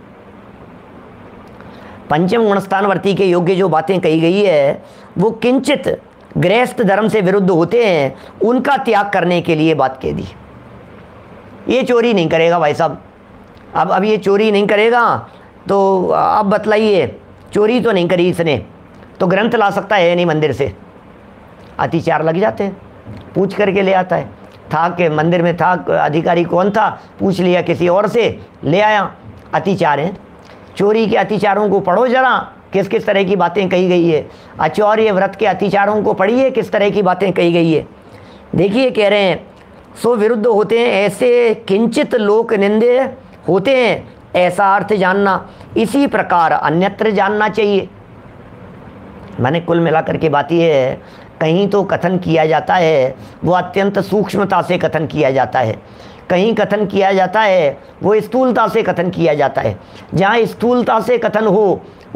पंचम गुण स्थान वर्ती के योग्य जो बातें कही गई है वो किंचित गृहस्थ धर्म से विरुद्ध होते हैं, उनका त्याग करने के लिए बात कह दी। ये चोरी नहीं करेगा भाई साहब, अब अब ये चोरी नहीं करेगा तो अब बतलाइए, चोरी तो नहीं करी इसने, तो ग्रंथ ला सकता है नहीं मंदिर से? अतिचार लग जाते हैं, पूछ करके ले आता है, था कि मंदिर में था, अधिकारी कौन था, पूछ लिया किसी और से, ले आया, अतिचार है। चोरी के अतिचारों को पढ़ो जरा, किस किस तरह की बातें कही गई है। आचार्य व्रत के अतिचारों को पढ़िए, किस तरह की बातें कही गई है। देखिए कह रहे हैं, सो विरुद्ध होते हैं, ऐसे किंचित लोक निंदे होते हैं, ऐसा अर्थ जानना, इसी प्रकार अन्यत्र जानना चाहिए। मैंने कुल मिलाकर के बात यह है, कहीं तो कथन किया जाता है वो अत्यंत सूक्ष्मता से कथन किया जाता है, कहीं कथन किया जाता है वो स्थूलता से कथन किया जाता है। जहाँ स्थूलता से कथन हो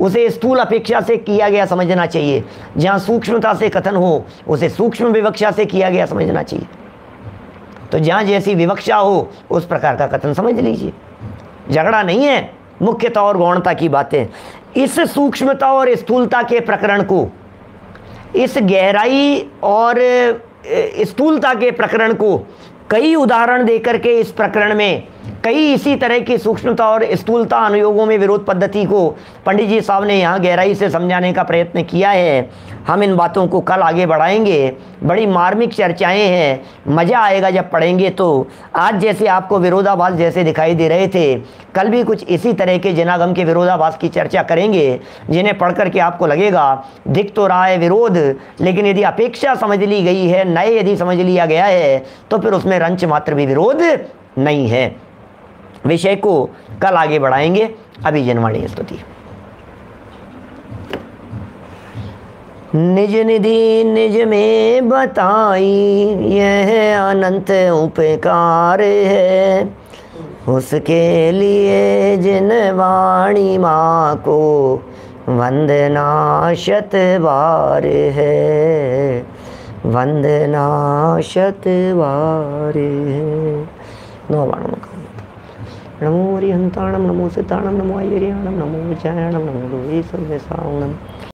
उसे स्थूल अपेक्षा से किया गया समझना चाहिए। जहाँ सूक्ष्मता से कथन हो उसे सूक्ष्म विवक्षा से किया गया समझना चाहिए। तो जहाँ जैसी विवक्षा हो उस प्रकार का कथन समझ लीजिए। झगड़ा नहीं है, मुख्यता और गौणता की बातें। इस सूक्ष्मता और स्थूलता के प्रकरण को, इस गहराई और स्थूलता के प्रकरण को कई उदाहरण देकर के इस प्रकरण में कई इसी तरह की सूक्ष्मता और स्थूलता अनुयोगों में विरोध पद्धति को पंडित जी साहब ने यहाँ गहराई से समझाने का प्रयत्न किया है। हम इन बातों को कल आगे बढ़ाएंगे। बड़ी मार्मिक चर्चाएं हैं, मज़ा आएगा जब पढ़ेंगे। तो आज जैसे आपको विरोधाभास जैसे दिखाई दे रहे थे, कल भी कुछ इसी तरह के जनागम के विरोधाभास की चर्चा करेंगे, जिन्हें पढ़ करके आपको लगेगा दिख तो रहा है विरोध, लेकिन यदि अपेक्षा समझ ली गई है, नए यदि समझ लिया गया है, तो फिर उसमें रंच मात्र भी विरोध नहीं है। विषय को कल आगे बढ़ाएंगे। अभी जनवाणी स्तुति। निज निधि निज में बताई यह अनंत उपकार है, उसके लिए जिन वाणी माँ को वंदना शत बार है, वंदना शत बार है। नौ बाणों का नमो हरिहंताणम, नमो सिताणम, नमो आयर्याणम, नमो विचारणम, नमो लोहे सर्वेशाणम।